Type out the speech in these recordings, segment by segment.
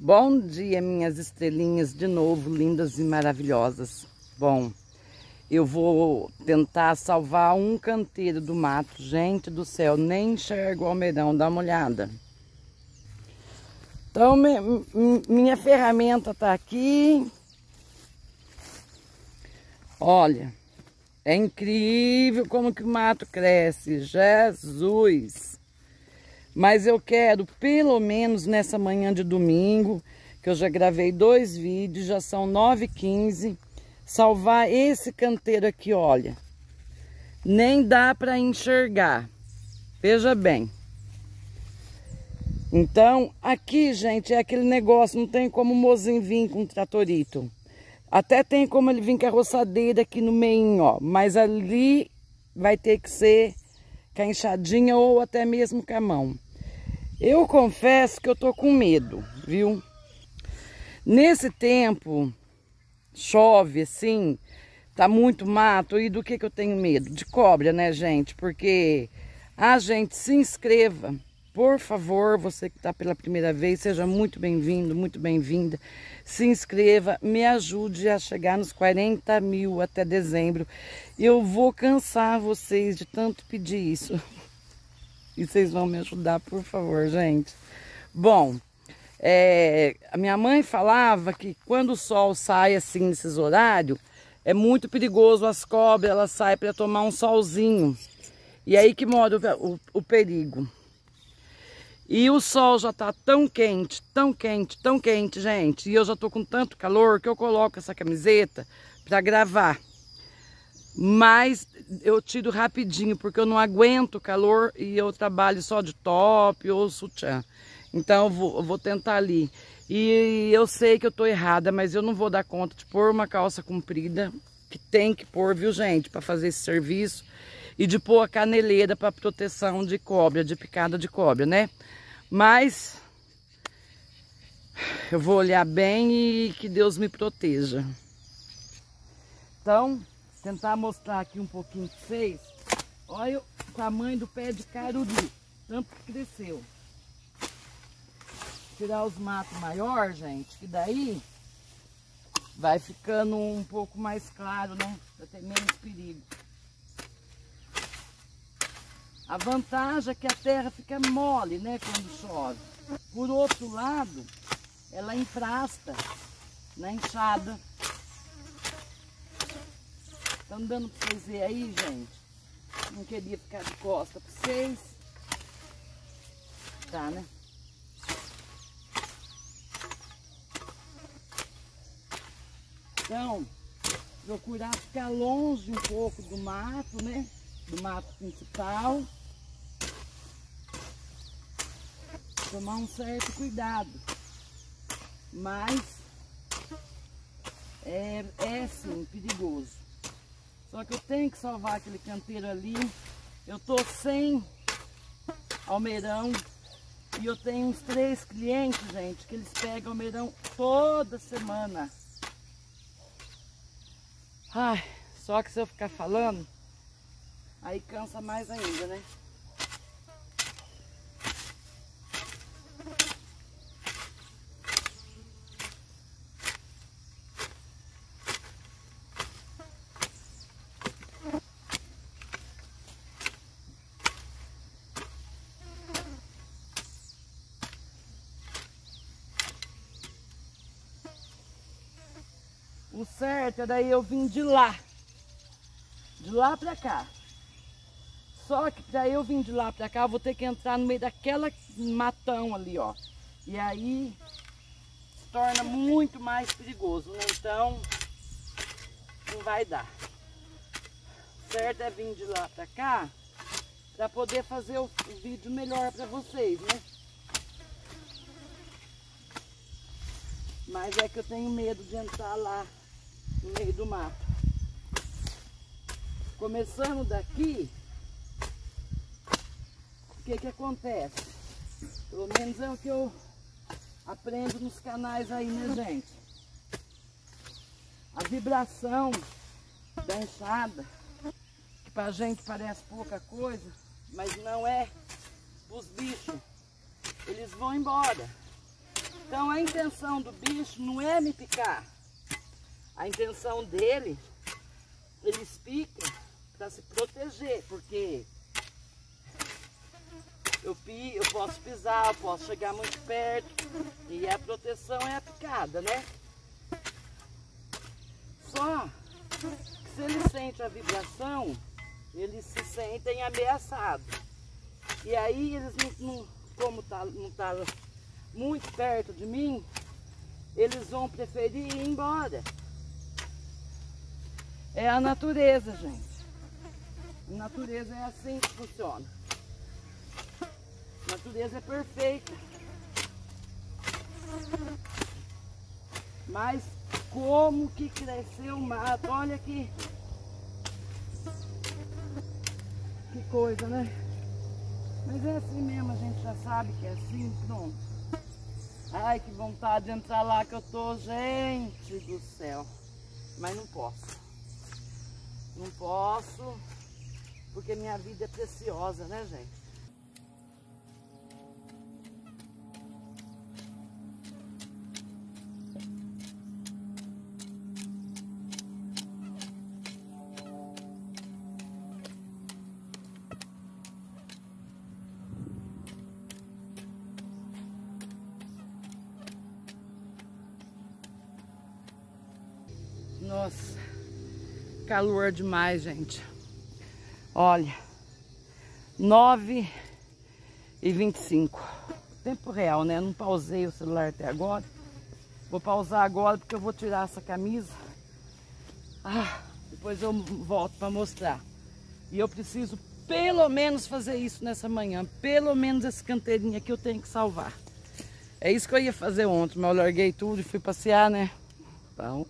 Bom dia, minhas estrelinhas, de novo, lindas e maravilhosas. Bom, eu vou tentar salvar um canteiro do mato. Gente do céu, nem enxergo o almeirão, dá uma olhada. Então, minha ferramenta tá aqui. Olha, é incrível como que o mato cresce, Jesus! Mas eu quero, pelo menos nessa manhã de domingo, que eu já gravei 2 vídeos, já são 9h15, salvar esse canteiro aqui, olha. Nem dá para enxergar, veja bem. Então, aqui, gente, é aquele negócio, não tem como o mozinho vir com um tratorito. Até tem como ele vir com a roçadeira aqui no meio, ó, mas ali vai ter que ser com a enxadinha ou até mesmo com a mão. Eu confesso que eu tô com medo, viu? Nesse tempo, chove assim, tá muito mato, e do que eu tenho medo? De cobra, né, gente? Porque, gente, se inscreva, por favor, você que tá pela primeira vez, seja muito bem-vindo, muito bem-vinda. Se inscreva, me ajude a chegar nos 40 mil até dezembro. Eu vou cansar vocês de tanto pedir isso. E vocês vão me ajudar, por favor, gente. Bom, a minha mãe falava que quando o sol sai assim nesses horários, é muito perigoso. As cobras, elas saem para tomar um solzinho. E aí que mora o perigo. E o sol já tá tão quente, tão quente, tão quente, gente. E eu já tô com tanto calor que eu coloco essa camiseta para gravar. Mas eu tiro rapidinho, porque eu não aguento o calor e eu trabalho só de top ou sutiã. Então eu vou tentar ali. E eu sei que eu tô errada, mas eu não vou dar conta de pôr uma calça comprida, que tem que pôr, viu, gente, para fazer esse serviço. E de pôr a caneleira para proteção de cobra, de picada de cobra, né? Mas eu vou olhar bem e que Deus me proteja. Então, tentar mostrar aqui um pouquinho para vocês. Olha o tamanho do pé de caruru, tanto que cresceu. Tirar os matos maiores, gente, que daí vai ficando um pouco mais claro, né? Para ter menos perigo. A vantagem é que a terra fica mole, né, quando chove. Por outro lado, ela emprasta na enxada. Estão dando para vocês verem aí, gente? Não queria ficar de costa para vocês. Tá, né? Então, procurar ficar longe um pouco do mato, né? Do mato principal. Tomar um certo cuidado. Mas é sim, perigoso. Só que eu tenho que salvar aquele canteiro ali. Eu tô sem almeirão. E eu tenho uns 3 clientes, gente, que eles pegam almeirão toda semana. Ai, só que se eu ficar falando, aí cansa mais ainda, né? O certo é daí eu vim de lá pra cá. Só que pra eu vir de lá pra cá, eu vou ter que entrar no meio daquela matão ali, ó. E aí se torna muito mais perigoso, né? Então não vai dar. O certo é vir de lá pra cá, pra poder fazer o vídeo melhor pra vocês, né? Mas é que eu tenho medo de entrar lá no meio do mato. Começando daqui, o que acontece? Pelo menos é o que eu aprendo nos canais aí, né, gente? A vibração da enxada, que pra gente parece pouca coisa, mas não é. Os bichos, eles vão embora. Então a intenção do bicho não é me picar. A intenção dele, eles picam para se proteger, porque eu posso pisar, eu posso chegar muito perto, e a proteção é a picada, né? Só que se eles sentem a vibração, eles se sentem ameaçados. E aí eles como não tá muito perto de mim, eles vão preferir ir embora. É a natureza, gente. A natureza é assim que funciona. A natureza é perfeita. Mas como que cresceu o mato? Olha aqui. Que coisa, né? Mas é assim mesmo, a gente já sabe que é assim, pronto. Ai, que vontade de entrar lá que eu tô, gente do céu. Mas não posso. Não posso, porque minha vida é preciosa, né, gente? Nossa, calor demais, gente. Olha, 9h25. Tempo real, né? Não pausei o celular até agora. Vou pausar agora porque eu vou tirar essa camisa. Depois eu volto para mostrar. E eu preciso pelo menos fazer isso nessa manhã. Pelo menos esse canteirinho aqui eu tenho que salvar. É isso que eu ia fazer ontem, mas eu larguei tudo e fui passear, né? Então...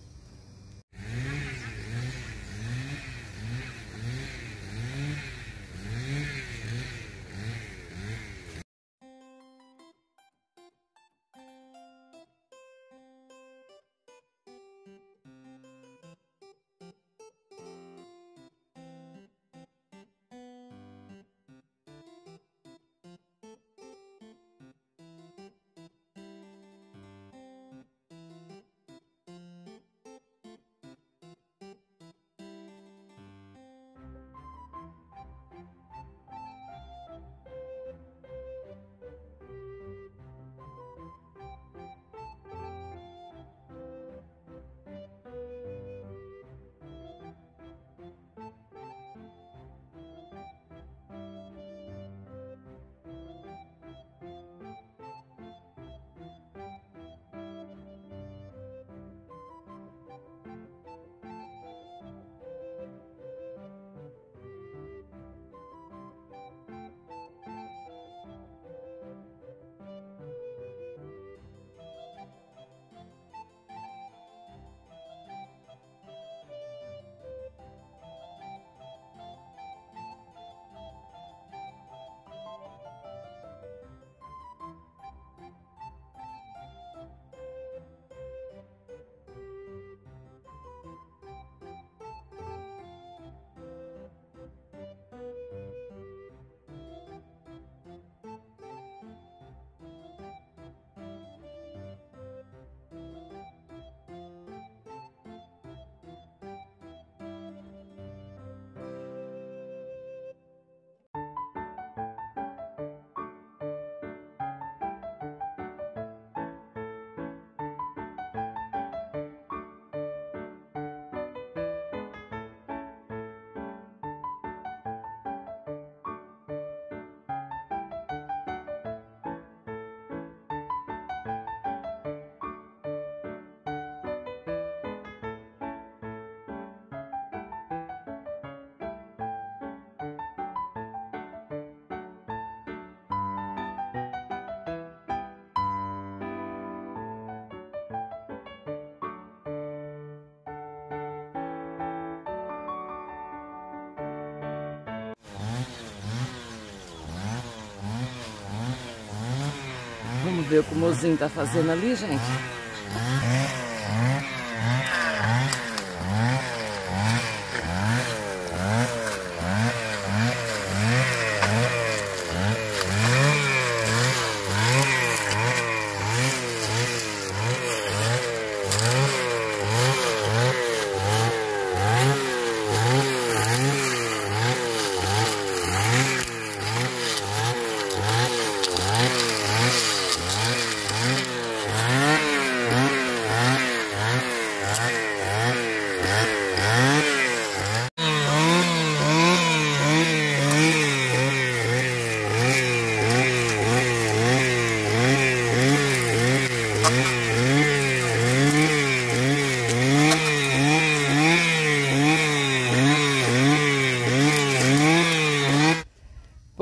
Vamos ver o que o mozinho tá fazendo ali, gente.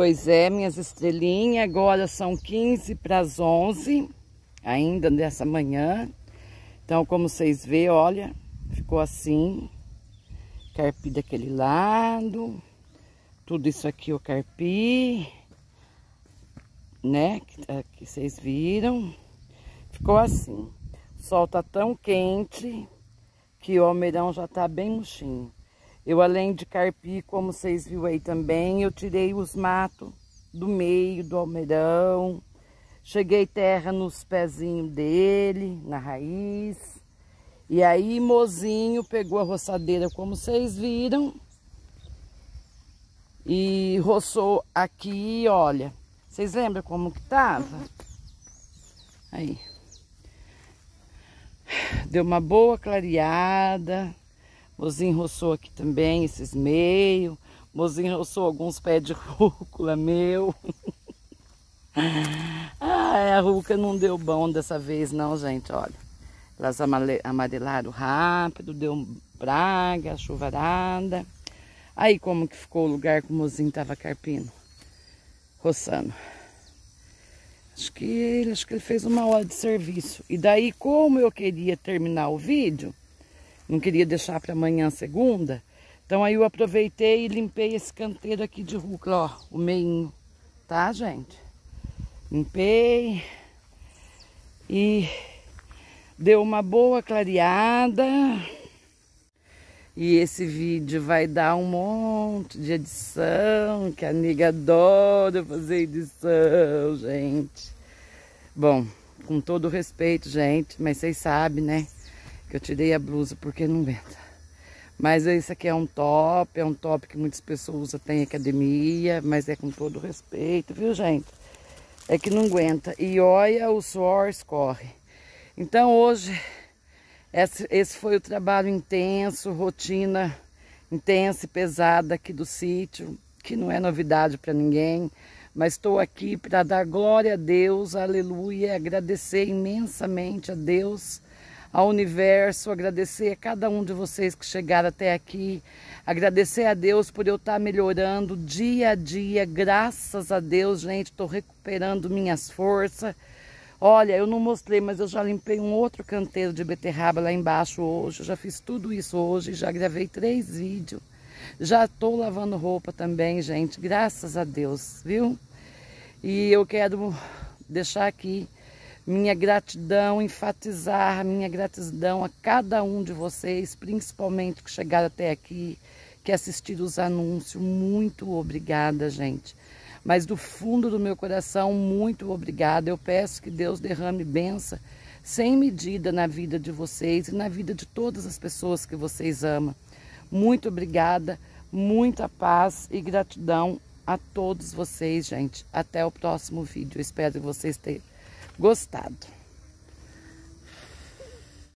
Pois é, minhas estrelinhas, agora são 15 para as 11, ainda nessa manhã. Então, como vocês vê, olha, ficou assim, carpi daquele lado, tudo isso aqui eu carpi, né, que vocês viram, ficou assim. O sol tá tão quente que o almeirão já tá bem murchinho. Eu, além de carpir, como vocês viram aí também, eu tirei os matos do meio do almeirão. Cheguei terra nos pezinhos dele, na raiz. E aí, mozinho pegou a roçadeira, como vocês viram. E roçou aqui, olha. Vocês lembram como que tava? Aí. Deu uma boa clareada. Mozinho roçou aqui também, esses meios. Mozinho roçou alguns pés de rúcula meu. A rúcula não deu bom dessa vez não, gente, olha. Elas amarelaram rápido, deu praga, chuvarada. Aí como que ficou o lugar que o mozinho tava carpindo, roçando. Acho que ele fez uma hora de serviço. E daí, como eu queria terminar o vídeo, não queria deixar para amanhã, segunda. Então aí eu aproveitei e limpei esse canteiro aqui de rúcula, ó, o meinho, tá, gente? Limpei e deu uma boa clareada. E esse vídeo vai dar um monte de edição, que a amiga adora fazer edição, gente. Bom, com todo respeito, gente, mas vocês sabem, né? Que eu tirei a blusa porque não aguenta. Mas esse aqui é um top que muitas pessoas usam, tem academia, mas é com todo respeito, viu, gente? É que não aguenta. E olha, o suor escorre. Então hoje, esse foi o trabalho intenso, rotina intensa e pesada aqui do sítio, que não é novidade para ninguém. Mas estou aqui para dar glória a Deus, aleluia, agradecer imensamente a Deus, ao universo, agradecer a cada um de vocês que chegaram até aqui, agradecer a Deus por eu estar melhorando dia a dia, graças a Deus, gente, estou recuperando minhas forças. Olha, eu não mostrei, mas eu já limpei um outro canteiro de beterraba lá embaixo hoje, eu já fiz tudo isso hoje, já gravei 3 vídeos, já estou lavando roupa também, gente, graças a Deus, viu? E eu quero deixar aqui minha gratidão, enfatizar minha gratidão a cada um de vocês, principalmente que chegaram até aqui, que assistiram os anúncios. Muito obrigada, gente. Mas do fundo do meu coração, muito obrigada. Eu peço que Deus derrame bênção sem medida na vida de vocês e na vida de todas as pessoas que vocês amam. Muito obrigada, muita paz e gratidão a todos vocês, gente. Até o próximo vídeo. Eu espero que vocês tenham gostado.